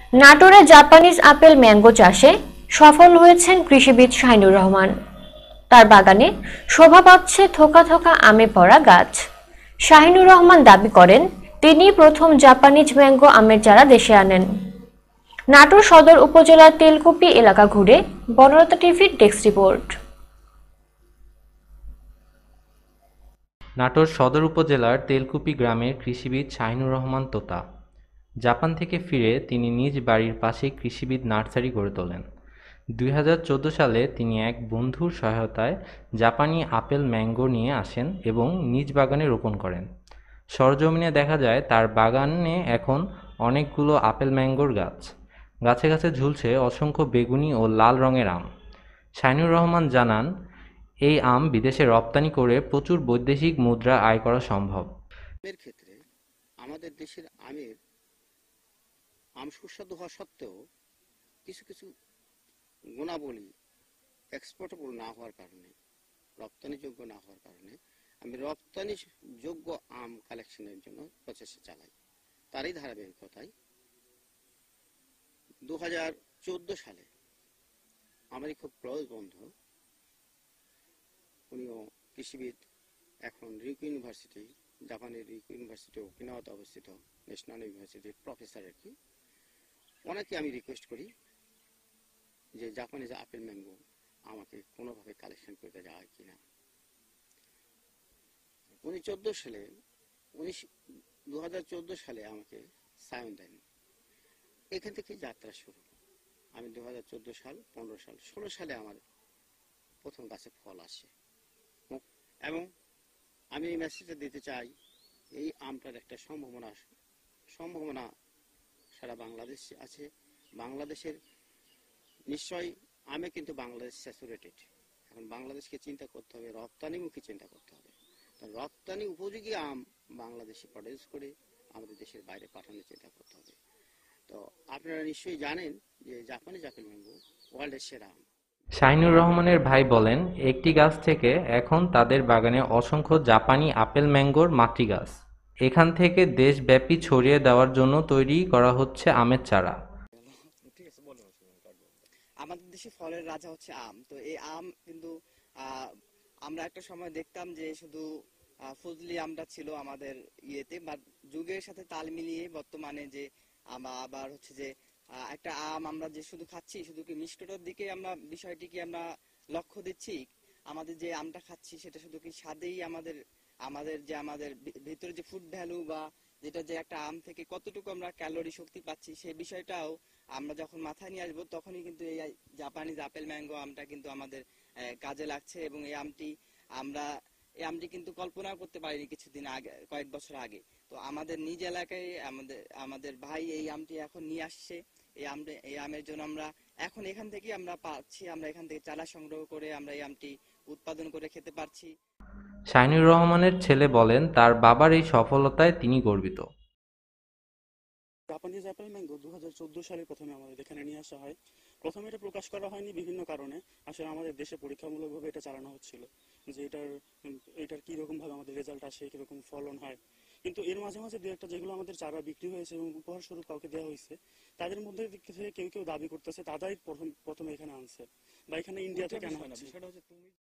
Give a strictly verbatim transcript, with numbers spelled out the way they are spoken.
নাটোরে Japanese apple mango চাষে সফল হয়েছেন কৃষিবিদ শাহিনুর রহমান। তার বাগানে শোভা পাচ্ছে থোকা থোকা আমে পড়া গাছ। শাহিনুর রহমান দাবি করেন, তিনি প্রথম জাপানিজ ম্যাঙ্গো আমের চারা দেশে আনেন। নাটোর সদর উপজেলার তেলকুপি এলাকা ঘুরে বনলতা টিভির ডেস্ক রিপোর্ট। নাটোর সদর উপজেলার তেলকুপি গ্রামের কৃষিবিদ শাহিনুর রহমান তোতা। জাপান থেকে ফিরে তিনি নিজ বাড়ির পাশেই কৃষিবিদ নার্সারি গড়ে তোলেন। দুই হাজার চোদ্দ সালে তিনি এক বন্ধুর সহায়তায় জাপানি আপেল ম্যাঙ্গো নিয়ে আসেন এবং নিজ বাগানে রোপণ করেন। সরজমিনে দেখা যায় তার বাগানে এখন অনেকগুলো আপেল ম্যাঙ্গোর গাছ। গাছে গাছে ঝুলছে অসংখ্য বেগুনি ও লাল রঙের আম। শাহিনুর রহমান জানান, এই আম বিদেশে রপ্তানি করে প্রচুর বৈদেশিক মুদ্রা আয় করা সম্ভব। আমের ক্ষেত্রে আমাদের দেশের আমের আম সুস্বাদু হওয়া সত্ত্বেও কিছু কিছু গুণাবলী এক্সপোর্টেবল না হওয়ার কারণে, রপ্তানিযোগ্য না হওয়ার কারণে আমি রপ্তানি যোগ্য আম কালেকশনের জন্য প্রচেষ্টা চালাই। তারই ধারাবাহিকতায় দু হাজার চোদ্দ সালে আমারই খুব ক্লোজ বন্ধু, উনিও কৃষিবিদ, এখন রিকু ইউনিভার্সিটি, জাপানের রিকু ইউনিভার্সিটি ওকিনাওয়াতে অবস্থিত ন্যাশনাল ইউনিভার্সিটির প্রফেসর আর কি, ওনাকে আমি রিকোয়েস্ট করি যে জাপানিজ আপেল ম্যাঙ্গো আমাকে কোনোভাবে কালেকশন করতে যায় কিনা। উনি চোদ্দ সালে উনিশ দু হাজার চোদ্দ সালে আমাকে সায়ন দেন। এখান থেকে যাত্রা শুরু। আমি দু হাজার চোদ্দ সাল, পনেরো সাল, ষোলো সালে আমার প্রথম গাছে ফল আসে এবং আমি এই মেসেজটা দিতে চাই, এই আমটার একটা সম্ভাবনা সম্ভাবনা সারা বাংলাদেশ আছে। বাংলাদেশের নিশ্চয়ই আমে কিন্তু বাংলাদেশ স্যাচুরেটেড। এখন বাংলাদেশকে চিন্তা করতে হবে, রপ্তানিমুখী চিন্তা করতে হবে। রপ্তানি উপযোগী আম বাংলাদেশে প্রডিউস করে আমাদের দেশের বাইরে পাঠানোর চিন্তা করতে হবে। তো আপনারা নিশ্চয়ই জানেন যে জাপানিজ আপেল ম্যাঙ্গো ওয়ার্ল্ডের সেরা আম। শাহিনুর রহমানের ভাই বলেন, একটি গাছ থেকে এখন তাদের বাগানে অসংখ্য জাপানি আপেল ম্যাঙ্গোর মাতৃ গাছ। এখান থেকে দেশব্যাপী ছড়িয়ে দেওয়ার জন্য তৈরি করা হচ্ছে আমের চারা। আমাদের দেশে ফলের রাজা হচ্ছে আম। তো এই আম কিন্তু আমরা একটা সময় দেখতাম যে শুধু ফজলি আমটা ছিল আমাদের ইয়েতে, বা যুগের সাথে তাল মিলিয়ে বর্তমানে যে আবার হচ্ছে যে একটা আম আমরা যে শুধু খাচ্ছি, শুধু কি মিষ্টতার দিকে আমরা বিষয়টিকে আমরা লক্ষ্য দিচ্ছি, আমাদের যে আমটা খাচ্ছি সেটা শুধু কি স্বাদেই আমাদের আমাদের যে আমাদের ভিতরে যে ফুড ভ্যালু বা যেটা যে একটা আম থেকে কতটুকু আমরা ক্যালোরি শক্তি পাচ্ছি সেই বিষয়টাও আমরা যখন মাথায় নিয়ে আসবো তখনই কিন্তু এই জাপানিজ আপেল ম্যাঙ্গো আমটা কিন্তু আমাদের কাজে লাগছে। এবং এই আমটি আমরা এই আমটি কিন্তু কল্পনা করতে পারিনি কিছুদিন আগে, কয়েক বছর আগে। তো আমাদের নিজ এলাকায় আমাদের আমাদের ভাই এই আমটি এখন নিয়ে আসছে। এই আমটি এই আমের জন্য আমরা এখন এখান থেকে আমরা পাচ্ছি, আমরা এখান থেকে চারা সংগ্রহ করে আমরা এই আমটি উৎপাদন করে খেতে পারছি। শাহিনুর রহমানের ছেলে বলেন, তার বাবার এই সফলতায় তিনি গর্বিত। জাপানিজ অ্যাপেল ম্যাঙ্গো দু হাজার চোদ্দ সালে প্রথমে আমাদের এখানে নিয়ে আসা হয়। প্রথমে এটা প্রকাশ করা হয়নি বিভিন্ন কারণে। আসলে আমাদের দেশে পরীক্ষামূলকভাবে এটা চালানো হচ্ছিল যে এটার এটার কীরকমভাবে আমাদের রেজাল্ট আসে, কীরকম ফলন হয়। কিন্তু এর মাঝে মাঝে দু একটা যেগুলো আমাদের চারা বিক্রি হয়েছে এবং উপহার স্বরূপ কাউকে দেওয়া হয়েছে, তাদের মধ্যে থেকে কেউ কেউ দাবি করতেছে তারাই প্রথম প্রথমে এখানে আনছে বা এখানে ইন্ডিয়া থেকে আনা হচ্ছে।